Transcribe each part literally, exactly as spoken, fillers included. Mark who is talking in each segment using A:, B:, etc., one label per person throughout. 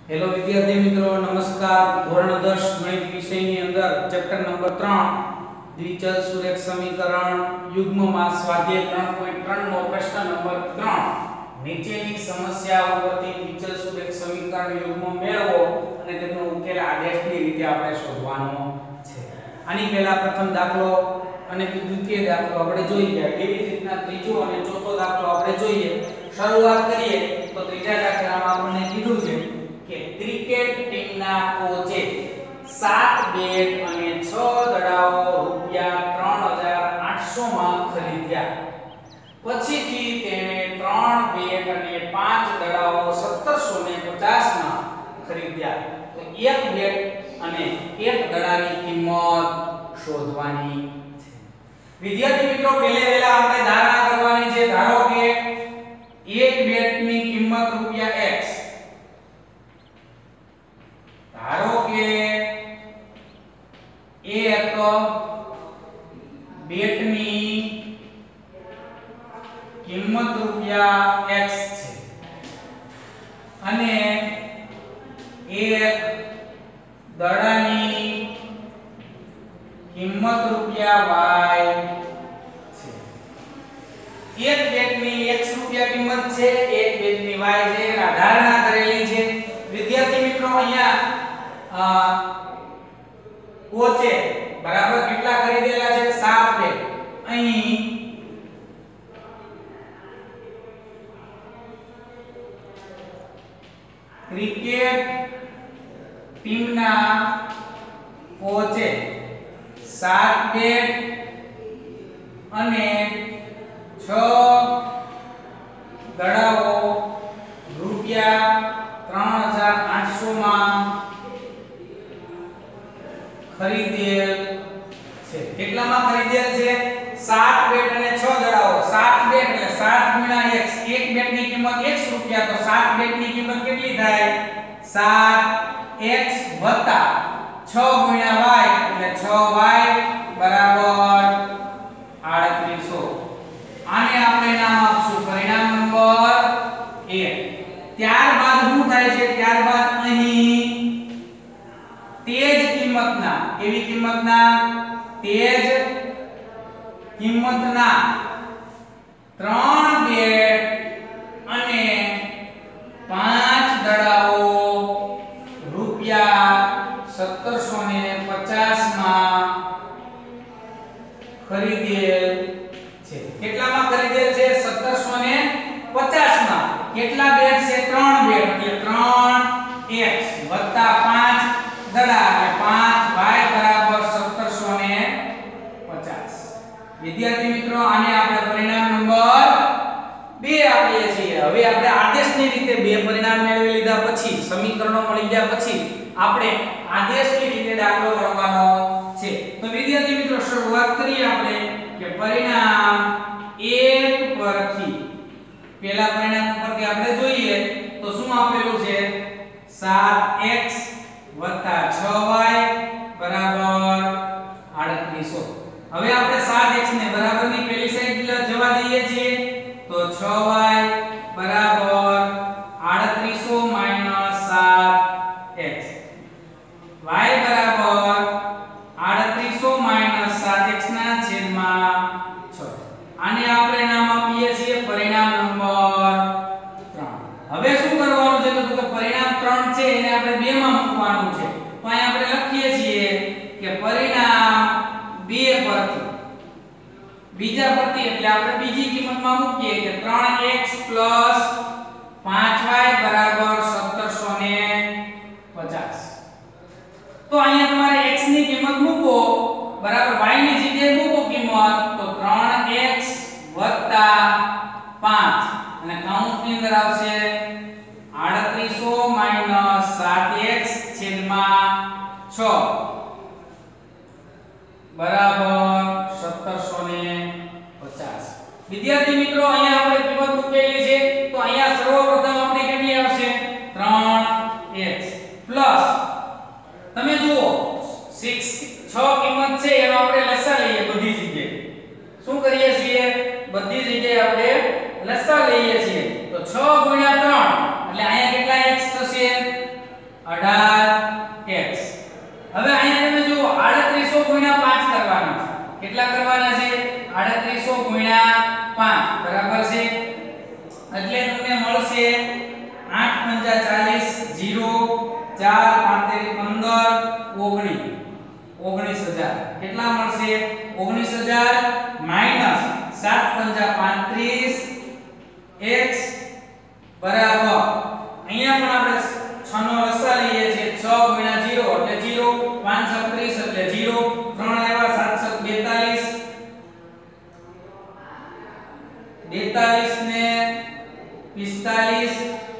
A: Hello વિદ્યાર્થી મિત્રો, નમસ્કાર. ધોરણ દસ ગણિત વિષયની અંદર ચેપ્ટર નંબર ત્રણ દ્વિચલ સુરેખ સમીકરણ યુગ્મમાં સ્વાધ્યાય ત્રણ પોઈન્ટ ત્રણ નો પ્રશ્ન નંબર ત્રણ. નીચેની સમસ્યા ઉપરથી દ્વિચલ સુરેખ સમીકરણ યુગ્મ મેળવો અને તેનો ઉકેલ આદેશની રીતે આપણે શોધવાનો છે. આની પહેલા પ્રથમ દાખલો અને દ્વિતીય દાખલો આપણે જોઈ ગયા. એવી જ રીતના ત્રીજો અને ચોથો દાખલો આપણે જોઈએ. શરૂઆત કરીએ તો ત્રીજા દાખલામાં આપણને કીધું છે કે ક્રિકેટ ટીમના કોચે સાત બેટ અને છ દડાઓ રૂપિયા ત્રણ હજાર આઠસો માં ખરીદ્યા. પછીથી તેણે ત્રણ બેટ અને પાંચ દડાઓ સત્તરસો પચાસ માં ખરીદ્યા. તો એક બેટ અને એક દડાની કિંમત શોધવાની છે. વિદ્યાર્થી મિત્રો, પહેલે પહેલા આપણે ધારણા કરવાની છે. ધારો કે એક બેટની કિંમત રૂપિયા x. ધારો કે એક બેટની કિંમત રૂપિયા x છે અને એક દડાની કિંમત રૂપિયા y છે. એક બેટની x રૂપિયા કિંમત છે, એક બેટની y છે. ધારણા કરેલી છે. વિદ્યાર્થી મિત્રો, અહીંયા કોચે બરાબર કેટલા ખરીદેલા છે? સાત બેટ. અહીં ક્રિકેટ ટીમના કોચે સાત બેટ અને છ દડાઓ રૂપિયા ત્રણ હજાર આઠસો માં ખરીદેલ છે. કેટલામાં ખરીદેલ છે? સાત બેટ અને છ દડાઓ. સાત બેટ એટલે સાત ગુણ્યા x. એક બેટની કિંમત x રૂપિયા, તો સાત બેટની કિંમત કેટલી થાય? સાત x વત્તા છ ગુણ્યા y એટલે છ y બરાબર આડત્રીસો. આને આપણે નામ આપશું પરિણામ નંબર એક. ત્યારબાદ શું થાય છે? ત્યારબાદ અહીં તે જ કિંમતના, એવી કિંમતના, તે જ કિંમતના ત્રણ બેટ અને પાંચ દડાઓ રૂપિયા સત્તરસો પચાસ માં ખરીદેલ છે. કેટલામાં ખરીદેલ છે? સત્તરસો પચાસ માં. કેટલા બેટ છે? ત્રણ બેટ એટલે ત્રણ x વત્તા પાંચ દડા એટલે પાંચ y બરાબર સત્તરસો પચાસ. વિદ્યાર્થી મિત્રો, આને આપણે પરિણામ નંબર બે આપીએ છીએ. હવે આપણે આદેશની રીતે બે પરિણામ મેળવી લીધા પછી, સમીકરણો મળી ગયા પછી આપણે આદેશની રીતે દાખલો ગણવાનો છે. તો વિદ્યાર્થી મિત્રો, શરૂઆત કરીએ આપણે કે પરિણામ એક પરથી. પહેલા પરિણામ પરથી આપણે જોઈએ તો શું આપેલું છે? સાત x છ y બરાબર આડત્રીસો. હવે આપણે સાત x ને બરાબરની પેલી સાઈડ જવા દઈએ છીએ તો છ y બરાબર આડત્રીસો માઈનસ સાત x. y બરાબર આડત્રીસો માઈનસ સાત x ના છેદમાં છ. આને આપણે નામ આપીએ છીએ પરિણામ નંબર ત્રણ. હવે શું કરવાનું છે? તો પરિણામ ત્રણ છે એને આપણે બે માં મૂકવાનું છે. તો અહીં આપણે લખીએ છીએ કે પરિણામ બે પરથી, બીજા પરથી એટલે આપણે બીજી કિંમતમાં મૂકીએ કે ત્રણ x પાંચ y બરાબર સત્તરસો પચાસ. તો અહીંયા તમારે x ની કિંમત મૂકો બરાબર y ની જગ્યાએ મૂકો કિંમત, તો ત્રણ x પાંચ અને કૌંસની અંદર આવશે આડત્રીસો માઈનસ સાત x છેદમાં છ બરાબર સત્તરસો પચાસ. વિદ્યાર્થી મિત્રો, અહીંયા આપણે કિંમત મૂકેલી છે તો અહીંયા સર્વપ્રથમ આપણે કેટલી આવશે? ત્રણ x પ્લસ તમે જુઓ છ કિંમત છે એનો આપણે લસા લઈએ બધી જગ્યાએ. શું કરીએ છીએ? બધી જગ્યાએ આપણે લસા લઈએ છીએ. તો છ ગુણ્યા ત્રણ એટલે અહીંયા કેટલા x થશે? અઢાર એક્સ. હવે અહીંયા તમે જુઓ આડત્રીસો ગુણ્યા પાંચ કરવાના છે. કેટલા કરવાના છે? આડત્રીસો ગુણ્યા પાંચ બરાબર છે. એટલે તમને મળશે આઠ પંચા ચાલીસ, ઝીરો, ચાર પાંત્રીસ પંદર, ઓગણીસ. ઓગણીસ હજાર. કેટલા મળશે? ઓગણીસ હજાર માઈનસ સાત પંચા પાંત્રીસ x બરાબર અહીંયા પણ આપણે છ નો લસા લઈએ છીએ. છ ગુણ્યા ઝીરો એટલે ઝીરો, પાંચ ત્રીસ એટલે ઝીરો, ત્રણ આવ્યા, સાત બેતાલીસ, બેતાલીસ ને પિસ્તાલીસ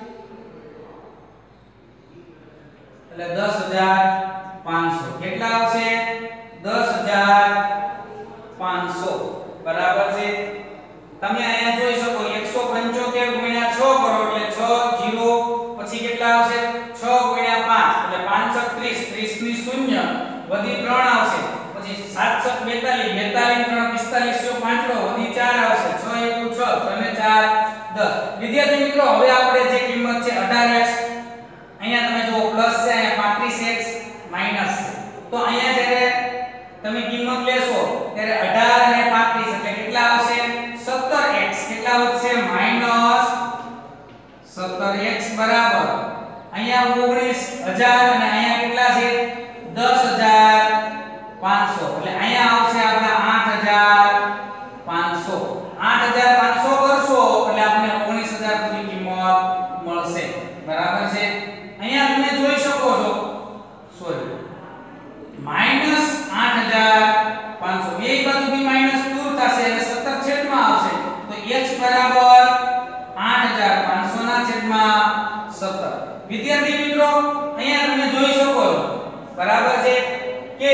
A: એટલે દસ હજાર પાંચસો. કેટલા આવશે? દસ હજાર પાંચસો બરાબર છે. તમે અહીંયા જોઈ શકો એકસો પંચોતેર ગુણ્યા છ કરો એટલે છ, ઝીરો, પછી કેટલા આવશે? છ ગુણ્યા પાંચ એટલે પાંચસો ત્રીસ, ત્રીસ ની શૂન્ય વધી ત્રણ આવશે, પછી સાતસો બેતાલીસ, બેતાલીસ ત્રણ પિસ્તાલીસ પાંચડો વધી ચાર આવશે, છ એકુ છ, છ ને ચાર દસ. વિદ્યાર્થી મિત્રો હવે આપણે જે કિંમત છે અઢાર એક્સ, અહીંયા તમે જો પ્લસ છે, અહીંયા પાંત્રીસ એક્સ માઈનસ છે. તો અહીંયા જ્યારે તમે કિંમત લેશો ત્યારે અઢાર અને પાંત્રીસ એટલે કેટલા આવશે? સત્તર એક્સ. કેટલા વધશે? માઈનસ સત્તર એક્સ બરાબર અહીંયા ઓગણીસ હજાર અને અહીંયા કેટલા છે? દસ હજાર પાંચસો. એટલે અહીંયા આવશે આપણા આઠ હજાર પાંચસો. આઠ હજાર પાંચસો કરશો એટલે આપણે ઓગણીસ હજાર ની કિંમત મળશે બરાબર છે. અહીંયા તમે જોઈ શકો છો સોરી માઈનસ આઠ હજાર પાંચસો બે બાજુથી માઈનસ દૂર થશે એટલે સત્તર છેદમાં આવશે તો x બરાબર આઠ હજાર પાંચસો ના છેદમાં સત્તર. વિદ્યાર્થી મિત્રો અહીંયા તમે જોઈ શકો છો બરાબર છે કે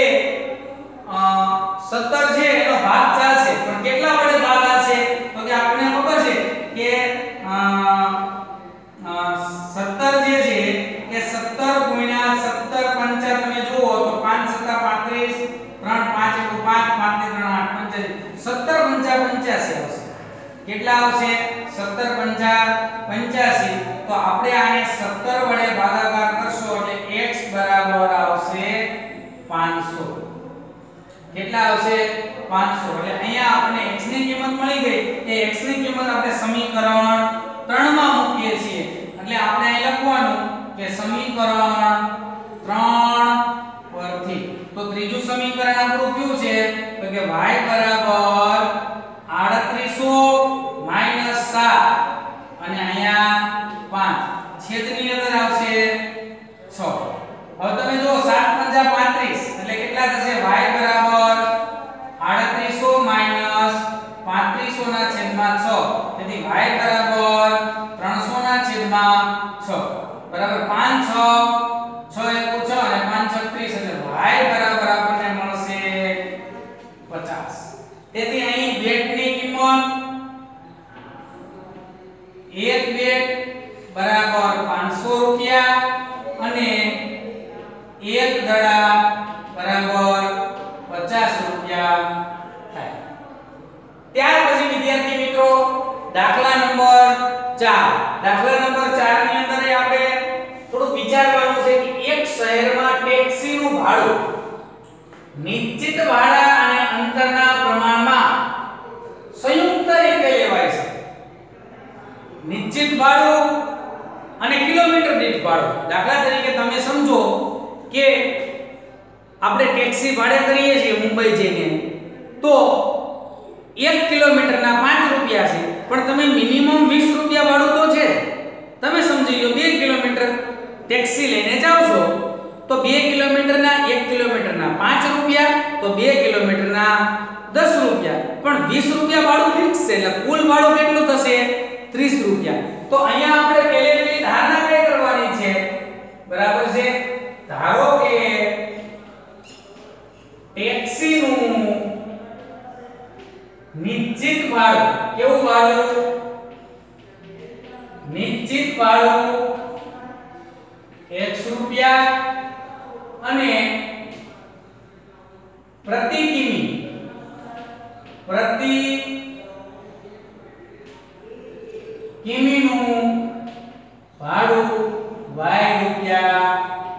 A: સત્તર છે એનો ભાગ ચાલશે પણ કેટલા વડે ભાગ આવશે તો કે આપણને ખબર છે કે સત્તર જે છે એ સત્તર ગુણ્યા સત્તર પંચા તમે જુઓ તો પાંચ સત્તા પાંત્રીસ, ત્રણ પાંચ એકુ પાંચ, પાંચ ને ત્રણ આઠ પંચાસી, સત્તર પંચા પંચાસી આવશે. કેટલા આવશે? સત્તર પંચા પંચાસી. તો આપણે આને સત્તર વડે ભાગાકાર કરશો એટલે x બરાબર આવશે પાંચસો. કેટલા આવશે? પાંચસો. એટલે અહીંયા આપણે x ની કિંમત મળી ગઈ. એ x ની કિંમત આપણે સમીકરણ ત્રણ માં મૂકીએ છીએ. એટલે આપણે અહીં લખવાનું કે સમીકરણ ત્રણ પરથી તો ત્રીજું સમીકરણ આપણું કયું છે તો કે y બરાબર આડત્રીસો માઈનસ સાત અને અહીંયા પાંચ છેદની અંદર આવશે છ. હવે તમે જો સાત પંચા પાંત્રીસ એટલે કેટલા થશે? y બરાબર આડત્રીસો માઈનસ પાંત્રીસો ના છેદમાં છ. તેથી y બરાબર ત્રણસો ના છેદમાં છ બરાબર પાંચ છ, છ એકુ છ અને પાંચ છત્રીસ એટલે y બરાબર આપણને મળશે પચાસ. તેથી અહીં બેટની કિંમત એક બેટ બરાબર પાંચસો રૂપિયા અને એક દડા બરાબર પચાસ રૂપિયા થાય. ત્યાર પછી વિદ્યાર્થી મિત્રો દાખલા નંબર ચાર. દાખલા નંબર ચાર ની અંદર આપણે થોડું વિચારવાનું છે કે એક શહેરમાં ટેક્સીનું ભાડું નિશ્ચિત ભાડા અને અંતરના પ્રમાણમાં સંયુક્ત રીતે લેવાય છે. નિશ્ચિત ભાડું અને કિલોમીટર દીઠ ભાડું. દાખલા તરીકે તમે સમજો કે આપણે ટેક્સી ભાડે કરીએ છીએ મુંબઈ જઈને તો એક કિલોમીટરના પાંચ રૂપિયા છે પણ તમે મિનિમમ વીસ રૂપિયા ભાડું તો છે. તમે સમજી લો બે કિલોમીટર ટેક્સી લઈને જાવ છો તો બે કિલોમીટરના એક કિલોમીટરના પાંચ રૂપિયા તો બે કિલોમીટરના દસ રૂપિયા પણ વીસ રૂપિયા ભાડું ફિક્સ છે એટલે કુલ ભાડું કેટલું થશે? ત્રીસ રૂપિયા. તો અહીંયા આપણે પહેલેથી ધારણા કઈ કરવાની છે બરાબર છે? ધારો કે ટેક્સીનું નિશ્ચિત ભાડું કેવું ભાડું? નિશ્ચિત ભાડું એક રૂપિયા અને પ્રતિ કિમી પ્રતિ કિમીનું ભાડું y રૂપિયા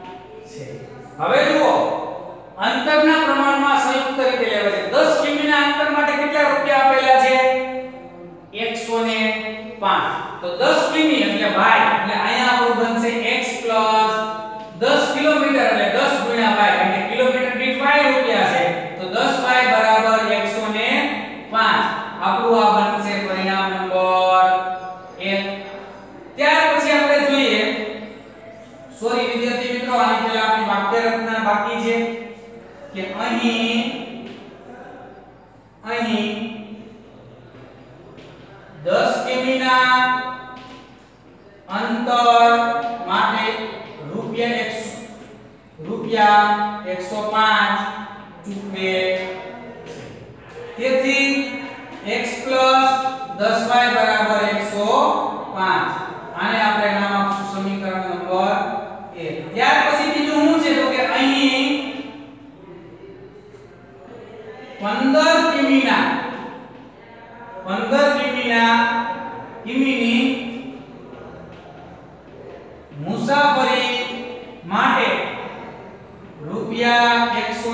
A: હવે જુઓ અંતરના પ્રમાણમાં સંયુક્ત રીતે લેવા છે. દસ કિમીના અંતર માટે કેટલા રૂપિયા આપેલા છે? એકસો પાંચ. તો દસ કિમી એટલે y એટલે અહીંયા આપણું બનશે x દસ કિલોમીટર એટલે દસ ગુણ્યા y એટલે કિલોમીટર દીઠ y રૂપિયા છે. તો દસ y બરાબર એકસો પાંચ. આપણું આ બનશે પરિણામ નંબર એક. ત્યાર પછી આપણે જોઈએ સોરી વિદ્યાર્થી મિત્રો આની પહેલા આપણી વાક્ય રચના બાકી છે કે અહીં અહીં દસ કિમીના અંતર માટે રૂપિયા એકસો રૂપિયા એકસો પાંચ ચૂકવે. તેથી x દસ y બરાબર એકસો પાંચ. આને આપણે નામ આપશું સમીકરણ નંબર એક. ત્યાર પછી બીજું શું છે તો કે અહીં પંદર કિમીના પંદર કિમીના કિમીની મુસાફરી માટે રૂપિયા એકસો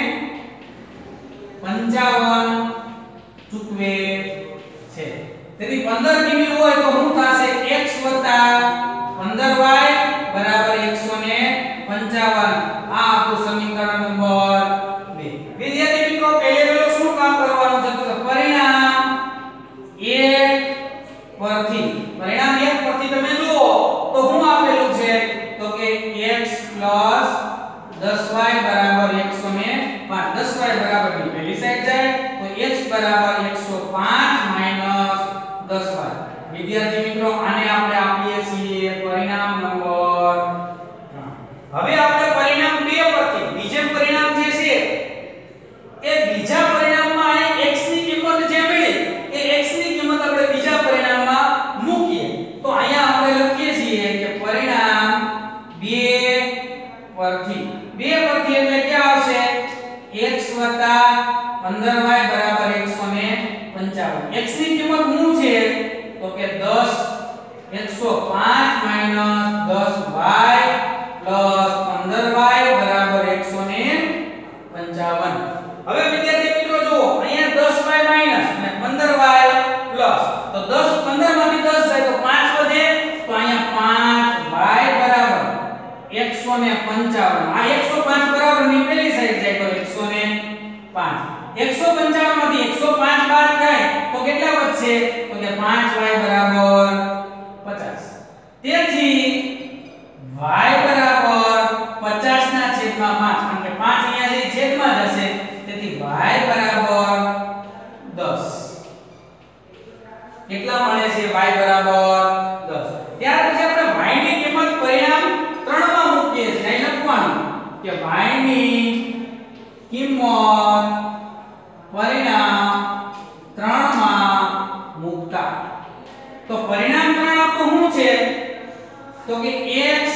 A: પંચાવન ચૂકવે છે. તેથી પંદર કિમી હોય તો શું થશે? x પંદર y બરાબર એકસો પંચાવન. આ આપણું સમીકરણ નંબર બે. વિદ્યાર્થી મિત્રો પહેલે શું કામ કરવાનું છે તો પરિણામ એક પરથી પરિણામ એક પરથી તમે જુઓ તો શું આપેલું છે તો કે x દસ y બરાબર એકસો પાંચ. દસ y બરાબર ની પહેલી સાઈડ જાય તો x બરાબર એકસો પાંચ માઈનસ દસ y. વિદ્યાર્થી મિત્રો આને આપણે આપીએ છીએ પરિણામ નંબર ત્રણ. હવે આપણે પરિણામ બે પરથી બીજે પરિણામ જે છે એ બીજા પરિણામમાં અહીં x ની કિંમત જે મળી એ x ની કિંમત આપણે બીજા પરિણામમાં મૂકીએ. તો અહીંયા આપણે લખીએ છીએ કે પરિણામ બે પરથી બે પરથી એટલે કે આવશે x પંદર y બરાબર એકસો પંચાવન. x ની કિંમત શું છે તો કે દસ એકસો પાંચ માઈનસ દસ y પ્લસ પંદર y બરાબર એકસો પંચાવન. હવે વિદ્યાર્થી મિત્રો જુઓ અહીંયા દસ y માઈનસ અને પંદર y પ્લસ તો દસ પંદર માંથી દસ જાય તો પાંચ વધે તો અહીંયા પાંચ y બરાબર એકસો પંચાવન. આ એકસો પાંચ બરાબર ની પહેલી સાઈડ જાય તો એકસો પાંચ. એકસો પંચાવન માંથી એકસો પાંચ બાદ થાય તો કેટલા વધશે તો કે પાંચ y બરાબર પચાસ. તેથી y બરાબર પચાસ ના છેદમાં પાંચ કારણ કે પાંચ અહીંયા જે છેદમાં જશે તેથી y બરાબર દસ. કેટલા મળે છે? y બરાબર દસ. ત્યાર પછી આપણે y ની કિંમત પરિણામ ત્રણ માં મૂકીએ છીએ. અહીં લખવાનું કે y ની કિંમત પરિણામ ત્રણ માં મૂકતા તો પરિણામ ત્રણ આપણું શું છે તો કે x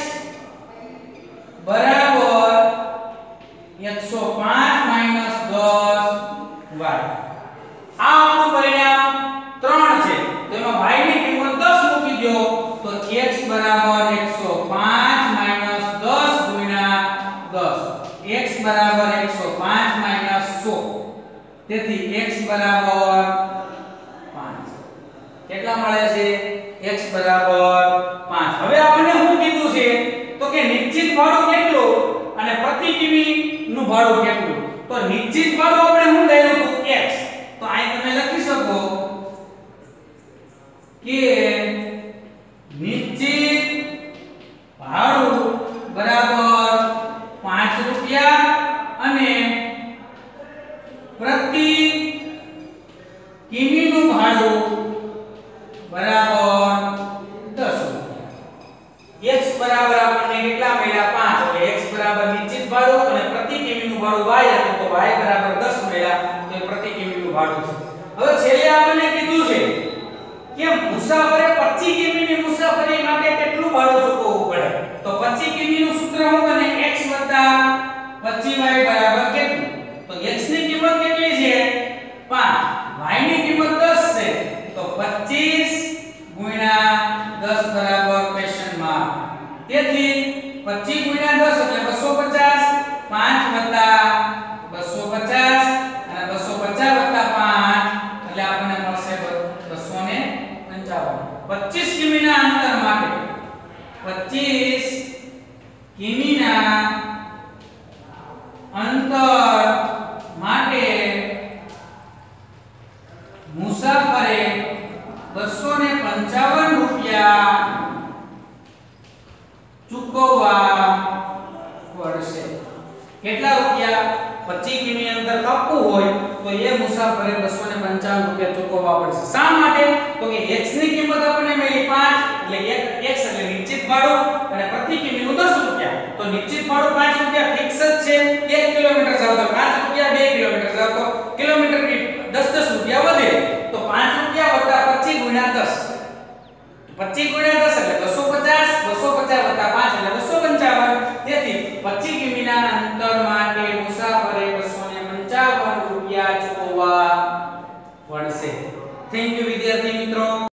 A: બરાબર એકસો પાંચ માઈનસ દસ y. આ આપણું પરિણામ ત્રણ છે. તો એમાં y ની કિંમત દસ મૂકી દો તો x બરાબર એકસો પાંચ માઈનસ દસ ગુણ્યા દસ. x બરાબર એકસો પાંચ માઈનસ સો. તેથી x બરાબર પાંચ. કેટલા મળે છે? x બરાબર પાંચ. હવે આપણે શું કીધું છે તો કે નિશ્ચિત ભાડું કેટલું અને પ્રતિ કિમી નું ભાડું કેટલું. તો નિશ્ચિત ભાડું આપણે શું લઈશું x. તો અહીં તમે લખી શકો કે નિશ્ચિત ભાડું બરાબર પાંચ રૂપિયા અને પ્રતિ કિમી નું ભાડું બરાબર દસ રૂપિયા. x બરાબર આપણને કેટલા મળ્યા? પાંચ. એટલે x બરાબર નિશ્ચિત ભાડું અને પ્રતિ કિમી નું ભાડું y હતું તો y બરાબર દસ મળ્યા તો એ પ્રતિ કિમી નું ભાડું છે. હવે છેલ્લે આપણને કીધું છે કે મુસાફરે પચીસ કિમી ની મુસાફરી માટે કેટલું ભાડું ચૂકવવું પડે. તો પચીસ કિમી નું સૂત્ર શું બને? x પચીસ y બરાબર કેટલું? તો x ની કિંમત કેટલી છે? પાંચ. y ની કિંમત દસ છે તો પચીસ ગુણ્યા દસ બરાબર ક્વેશ્ચન માર્ક. તેથી પચીસ ગુણ્યા દસ એટલે બસો પચાસ કિમીના અંતર માટે મુસાફરે બસો પંચાવન રૂપિયા ચૂકવવા પડશે. કેટલા રૂપિયા? પચીસ કિમી અંતર કાપવું હોય તો એ મુસાફરે બસો પંચાવન રૂપિયા ચૂકવવા પડશે. શા માટે? તો કે x ની કિંમત આપણને મળી પાંચ, એટલે x એટલે નિશ્ચિત ભાડું, અને પ્રતિ કિમી નું દસ રૂપિયા. તો નિશ્ચિત ભાડું પાંચ રૂપિયા ફિક્સ જ છે. એક કિલોમીટર જાવ તો પાંચ રૂપિયા, બે કિલોમીટર જાવ તો કિલોમીટર દીઠ દસ દસ રૂપિયા વધે. તો પાંચ રૂપિયા વત્તા પચીસ ગુણ્યા દસ, પચીસ ગુણ્યા દસ એટલે બસો પચાસ, બસો પચાસ વત્તા પાંચ એટલે બસો પંચાવન. તેથી પચીસ કિમીના અંતર માટે મુસાફરે બસો પંચાવન રૂપિયા ચૂકવવા પડશે. થેન્ક યુ વિદ્યાર્થી મિત્રો.